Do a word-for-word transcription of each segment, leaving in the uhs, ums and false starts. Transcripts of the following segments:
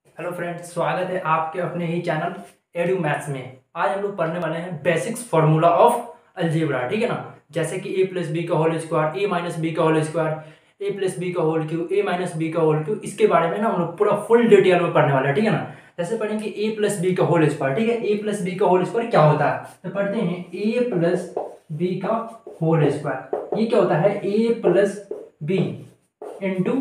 Hello friends, स्वागत है आपके अपने ही चैनल एडू मैथ्स में। आज हम लोग पढ़ने वाले हैं बेसिक्स फार्मूला ऑफ अलजेब्रा। ठीक है ना। जैसे कि ए प्लस बी का whole square, A minus B का whole square, A plus B का whole cube, A minus B का होल क्यू, इसके बारे में ना हम लोग पूरा फुल डिटेल में पढ़ने वाले हैं। ठीक है ना। जैसे पढ़ेंगे ए प्लस बी का होल स्क्वायर। ठीक है, ए प्लस बी का होल स्क्वायर क्या होता है, तो पढ़ते हैं ए प्लस बी का होल स्क्वायर। ये क्या होता है, A plus B into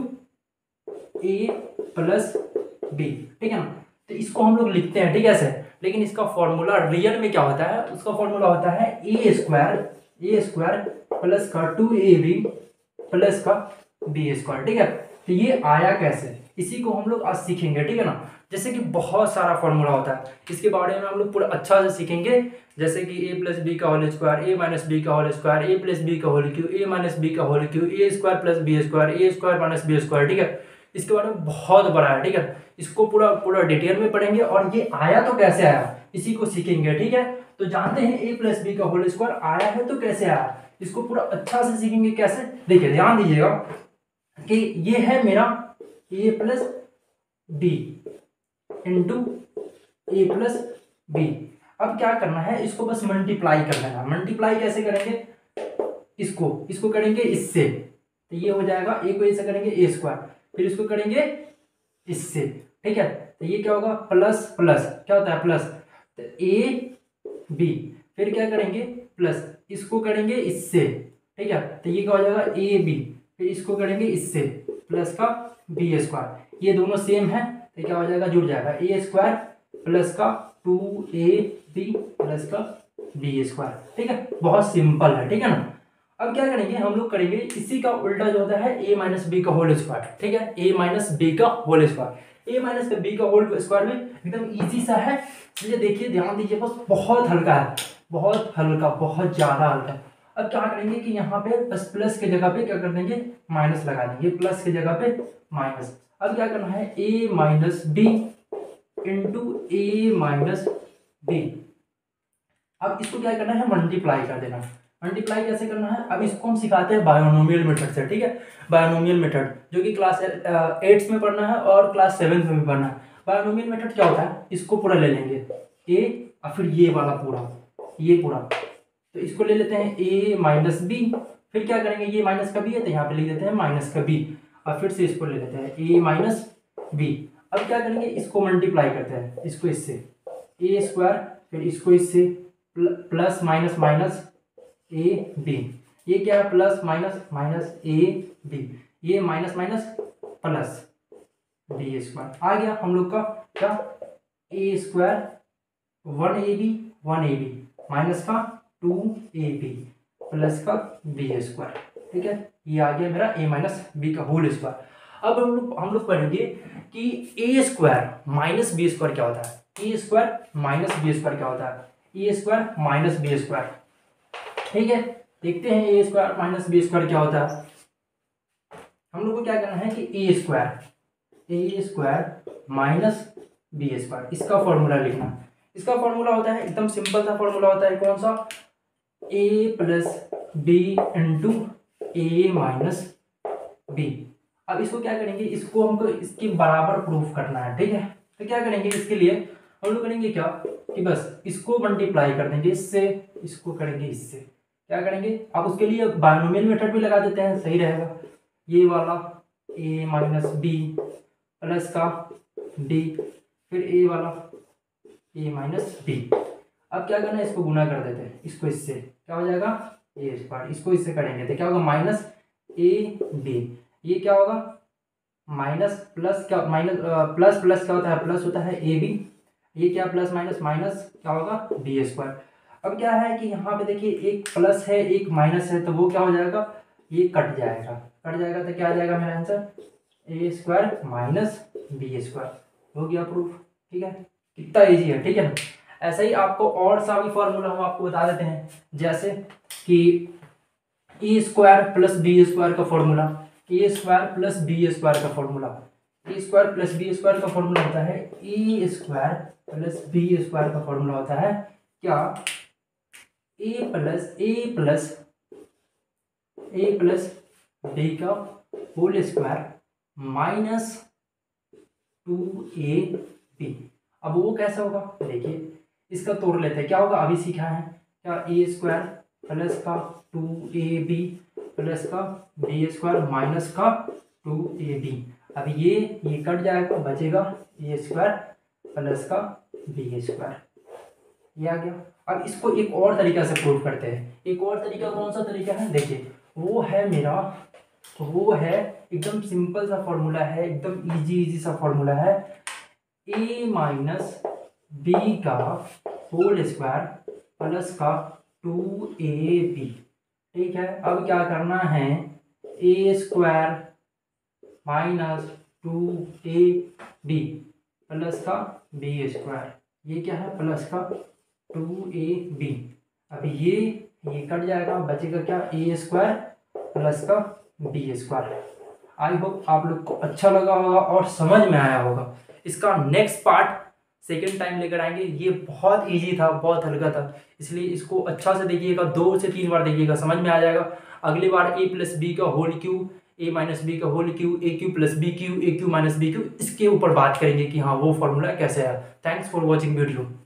A plus B. ठीक है ना। तो इसको हम लोग लिखते हैं ठीक है ऐसे, लेकिन इसका फॉर्मूला रियल में क्या होता है, उसका फॉर्मूला होता है A square A square plus का टू ए बी प्लस का बी स्क्वायर। ठीक है। तो ये आया कैसे, इसी को हम लोग आज सीखेंगे। ठीक है ना। जैसे कि बहुत सारा फॉर्मूला होता है, इसके बारे में हम लोग पूरा अच्छा से सीखेंगे। जैसे कि ए प्लस बी का whole square, A minus B का whole square, A plus B का whole cube, A minus B का whole cube, A square plus B square, A square minus B square. ठीक है। इसके बारे में बहुत बड़ा है। ठीक है। इसको पूरा पूरा डिटेल में पढ़ेंगे और ये आया तो कैसे आया इसी को सीखेंगे। ठीक है। तो जानते हैं ए प्लस बी का होल स्क्वायर आया है तो कैसे आया, इसको पूरा अच्छा से सीखेंगे। कैसे, देखिए ध्यान दीजिएगा कि ये है मेरा A plus B into A plus B. अब क्या करना है, इसको बस मल्टीप्लाई कर देना। मल्टीप्लाई कैसे करेंगे, इसको इसको करेंगे इससे, तो ये हो जाएगा, ए को ऐसे करेंगे ए स्क्वायर, फिर इसको करेंगे इससे। ठीक है। तो ये क्या होगा, प्लस प्लस क्या होता है प्लस, तो ए बी, फिर क्या करेंगे प्लस, इसको करेंगे इससे। ठीक है। तो ये क्या हो जाएगा ए बी, फिर इसको करेंगे इससे प्लस का बी स्क्वायर। ये दोनों सेम है तो क्या हो जाएगा, जुड़ जाएगा, ए स्क्वायर प्लस का टू ए बी प्लस का बी स्क्वायर। ठीक है, बहुत सिंपल है। ठीक है ना। अब क्या करेंगे, हम लोग करेंगे इसी का उल्टा जो होता है ए माइनस बी का होल स्क्वायर। ठीक है, ए माइनस बी का whole square, A minus B का होल स्क्वायर में एकदम इजी सा है। ये देखिए ध्यान दीजिए, बस बहुत हल्का है, बहुत हल्का, बहुत ज्यादा हल्का। अब क्या करेंगे कि यहाँ पे बस प्लस के जगह पे क्या कर देंगे, माइनस लगा देंगे, प्लस के जगह पे माइनस। अब क्या करना है, A minus B into A minus B. अब इसको क्या करना है, मल्टीप्लाई कर देना। मल्टीप्लाई कैसे करना है, अब इसको हम सिखाते हैं बायोनोमियल मेथड से। ठीक है, बायोनोमियल मेथड जो कि क्लास एट्थ में पढ़ना है और क्लास सेवेंथ में भी पढ़ना है। बायोनोमियल मेथड क्या होता है, इसको पूरा ले लेंगे ए और फिर ये वाला पूरा, ये पूरा, तो इसको ले लेते हैं ए माइनस बी, फिर क्या करेंगे, ये माइनस का बी है तो यहाँ पे लिख देते हैं माइनस का बी, और फिर से इसको ले लेते हैं ए माइनस बी। अब क्या करेंगे, इसको मल्टीप्लाई करते हैं, इसको इससे ए स्क्वायर, फिर इसको इससे plus minus minus A B. ये क्या है, plus minus minus A B, ये minus minus plus B square. आ गया हम लोग का क्या, A square one A B one A B minus का टू ए बी प्लस का बी स्क्वायर। ठीक है, ये आ गया मेरा ए माइनस बी का होल स्क्वायर। अब हम लोग हम लोग पढ़ेंगे कि A square minus B square क्या होता है, A square minus B square क्या होता है, A square minus B square. ठीक है, देखते हैं A square minus B square क्या होता है। हम लोग को क्या करना है कि A square A square minus B square, इसका फॉर्मूला लिखना। इसका फॉर्मूला होता है एकदम सिंपल सा फॉर्मूला होता है, कौन सा, A plus B into A minus B. अब इसको क्या करेंगे, इसको हमको इसके बराबर प्रूफ करना है। ठीक है, तो क्या करेंगे, इसके लिए हम लोग करेंगे क्या कि बस इसको मल्टीप्लाई कर देंगे इससे, इसको करेंगे इससे, क्या करेंगे, अब उसके लिए बायनोमियल मेथड भी लगा देते हैं, सही रहेगा। ये वाला ए माइनस बी प्लस का डी, फिर ए वाला ए माइनस बी। अब क्या करना है, इसको गुना कर देते हैं, इसको इससे क्या हो जाएगा ए स्क्वायर, इसको इससे करेंगे तो क्या होगा माइनस ए बी। ये क्या होगा माइनस प्लस, क्या माइनस प्लस प्लस क्या होता है, प्लस होता है ए बी, ये क्या प्लस माइनस माइनस क्या होगा बी स्क्वायर। अब क्या है कि यहाँ पे देखिए एक प्लस है एक माइनस है, तो वो क्या हो जाएगा, ये कट जाएगा, कट जाएगा तो क्या आ जाएगा मेरा answer, A square minus B square. हो गया प्रूफ। ठीक है, कितना इजी है। ठीक है ना। ऐसा ही आपको और सा भी फॉर्मूला हम आपको बता देते हैं, जैसे कि A square plus B square का formula, A square plus B square का formula, A square plus B square का फॉर्मूला होता है A square plus B square का फॉर्मूला होता है क्या, A plus A plus A plus B का whole square minus two A B. अब वो कैसे होगा, देखिए इसका तोड़ लेते हैं, क्या होगा अभी सीखा है क्या, ए स्क्वायर प्लस का टू ए बी प्लस का बी स्क्वायर माइनस का टू ए बी। अब ये ये कट जाएगा, बचेगा ए स्क्वायर प्लस का बी स्क्वायर, ये आ गया। अब इसको एक और तरीका से प्रूव करते हैं। एक और तरीका कौन सा तरीका है, देखिए वो है मेरा, वो है एकदम सिंपल सा फॉर्मूला है, एकदम इजी इजी सा फॉर्मूला है, ए माइनस बी का होल स्क्वायर प्लस का टू ए बी। ठीक है, अब क्या करना है, A square minus two A B plus का बी स्क्वायर, ये क्या है प्लस का टू ए बी। अब ये ये कट जाएगा, बचेगा क्या ए स्क्वायर प्लस का बी स्क्वायर। आई होप आप लोग को अच्छा लगा होगा और समझ में आया होगा। इसका नेक्स्ट पार्ट सेकेंड टाइम लेकर आएंगे। ये बहुत इजी था, बहुत हल्का था, इसलिए इसको अच्छा से देखिएगा, दो से तीन बार देखिएगा, समझ में आ जाएगा। अगली बार ए प्लस बी का whole cube, A minus B का whole cube, A cube plus B cube, A cube minus B cube, इसके ऊपर बात करेंगे कि हाँ वो फॉर्मूला कैसे है। Thanks for watching video.